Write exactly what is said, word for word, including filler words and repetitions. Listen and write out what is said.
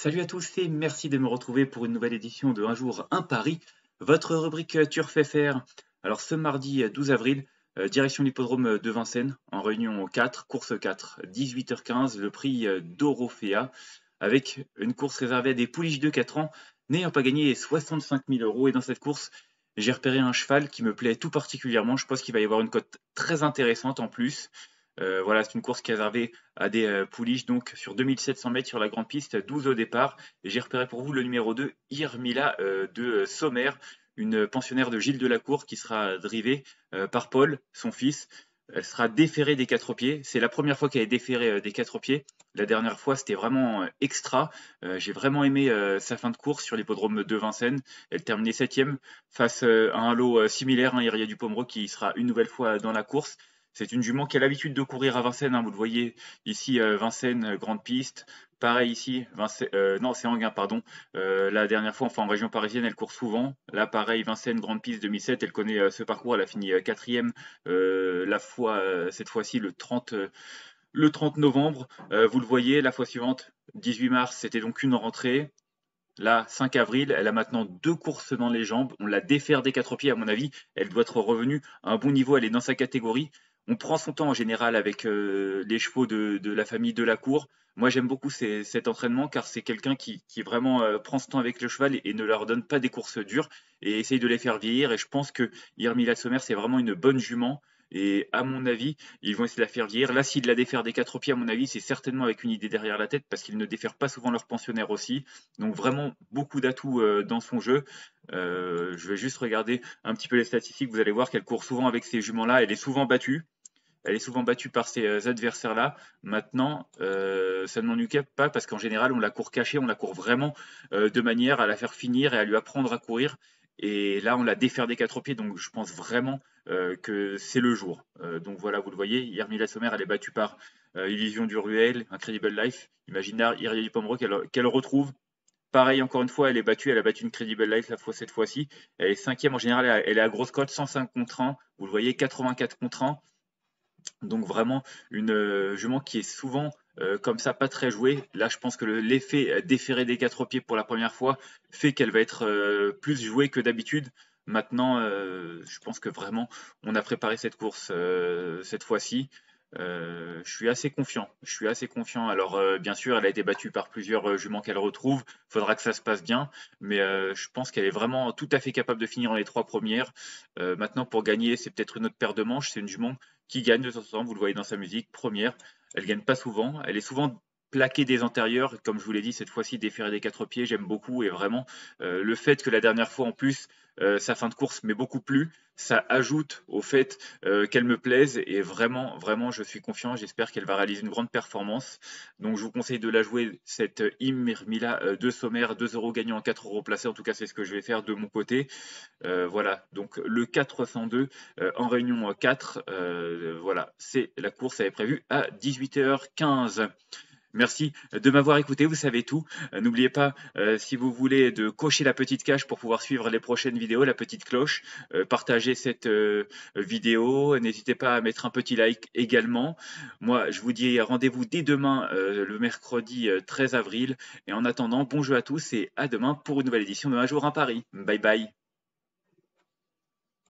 Salut à tous et merci de me retrouver pour une nouvelle édition de Un jour, un pari, votre rubrique euh, Turf F R. Alors ce mardi euh, douze avril, euh, direction l'hippodrome de Vincennes, en réunion quatre, course quatre, dix-huit heures quinze, le prix euh, d'Orofea, avec une course réservée à des pouliches de quatre ans, n'ayant pas gagné soixante-cinq mille euros. Et dans cette course, j'ai repéré un cheval qui me plaît tout particulièrement. Je pense qu'il va y avoir une cote très intéressante en plus. Euh, voilà, c'est une course qui est réservée à des euh, pouliches, donc sur deux mille sept cents mètres sur la grande piste, douze au départ. Et j'ai repéré pour vous le numéro deux, Irmila euh, de euh, Sommer, une pensionnaire de Gilles Delacour qui sera drivée euh, par Paul, son fils. Elle sera déférée des quatre pieds. C'est la première fois qu'elle est déférée euh, des quatre pieds. La dernière fois, c'était vraiment euh, extra. Euh, j'ai vraiment aimé euh, sa fin de course sur l'hippodrome de Vincennes. Elle terminait septième face euh, à un lot euh, similaire, hein, Iria Dupomreau qui sera une nouvelle fois dans la course. C'est une jument qui a l'habitude de courir à Vincennes, hein, vous le voyez ici, euh, Vincennes, euh, grande piste. Pareil ici, Vincennes, euh, non, c'est Anguin, pardon. Euh, la dernière fois, enfin en région parisienne, elle court souvent. Là, pareil, Vincennes, grande piste deux mille sept, elle connaît euh, ce parcours, elle a fini euh, quatrième euh, la fois, euh, cette fois-ci, le trente, euh, le trente novembre. Euh, vous le voyez, la fois suivante, dix-huit mars, c'était donc une rentrée. Là, cinq avril, elle a maintenant deux courses dans les jambes. On la défère des quatre pieds, à mon avis. Elle doit être revenue à un bon niveau. Elle est dans sa catégorie. On prend son temps en général avec euh, les chevaux de, de la famille de la cour. Moi, j'aime beaucoup ces- cet entraînement car c'est quelqu'un qui, qui vraiment euh, prend ce temps avec le cheval et, et ne leur donne pas des courses dures et essaye de les faire vieillir. Et je pense que Irmila Sommer, c'est vraiment une bonne jument. Et à mon avis, ils vont essayer de la faire vieillir. Là, s'ils la défèrent des quatre pieds, à mon avis, c'est certainement avec une idée derrière la tête parce qu'ils ne défèrent pas souvent leurs pensionnaires aussi. Donc vraiment beaucoup d'atouts euh, dans son jeu. Euh, je vais juste regarder un petit peu les statistiques. Vous allez voir qu'elle court souvent avec ces juments-là. Elle est souvent battue. Elle est souvent battue par ces euh, adversaires-là. Maintenant, euh, ça ne m'ennuie pas parce qu'en général, on la court cachée, on la court vraiment euh, de manière à la faire finir et à lui apprendre à courir. Et là, on la défère des quatre pieds, donc je pense vraiment euh, que c'est le jour. Euh, donc voilà, vous le voyez, Yarmila Sommer, elle est battue par euh, Illusion du Ruel, Incredible Life, Imaginary, Iria Pomereux qu'elle qu'elle retrouve. Pareil, encore une fois, elle est battue, elle a battu une Credible Life la fois cette fois-ci. Elle est cinquième en général, elle, elle est à grosse cote, cent cinq contre un. Vous le voyez, quatre-vingt-quatre contre un. Donc vraiment une euh, jument qui est souvent euh, comme ça pas très jouée. Là, je pense que le- l'effet euh, déféré des quatre pieds pour la première fois fait qu'elle va être euh, plus jouée que d'habitude. Maintenant, euh, je pense que vraiment on a préparé cette course euh, cette fois-ci. Euh, je suis assez confiant. Je suis assez confiant. Alors, euh, bien sûr, elle a été battue par plusieurs euh, juments qu'elle retrouve. Faudra que ça se passe bien, mais euh, je pense qu'elle est vraiment tout à fait capable de finir dans les trois premières. Euh, maintenant, pour gagner, c'est peut-être une autre paire de manches. C'est une jument qui gagne de temps en temps, vous le voyez dans sa musique, première. Elle gagne pas souvent, elle est souvent plaquée des antérieurs, comme je vous l'ai dit, cette fois-ci déférée des quatre pieds, j'aime beaucoup et vraiment euh, le fait que la dernière fois en plus euh, sa fin de course m'est beaucoup plu, ça ajoute au fait euh, qu'elle me plaise et vraiment, vraiment, je suis confiant. J'espère qu'elle va réaliser une grande performance. Donc, je vous conseille de la jouer cette Imirmila euh, de Sommaire, deux euros gagnants, quatre euros placés. En tout cas, c'est ce que je vais faire de mon côté. Euh, voilà, donc le quatre cent deux euh, en réunion quatre, euh, voilà, c'est la course, elle est prévue à dix-huit heures quinze. Merci de m'avoir écouté, vous savez tout. Euh, N'oubliez pas, euh, si vous voulez, de cocher la petite cage pour pouvoir suivre les prochaines vidéos, la petite cloche, euh, partagez cette euh, vidéo, n'hésitez pas à mettre un petit like également. Moi, je vous dis rendez-vous dès demain, euh, le mercredi euh, treize avril. Et en attendant, bon jeu à tous et à demain pour une nouvelle édition de Un jour un Paris. Bye bye.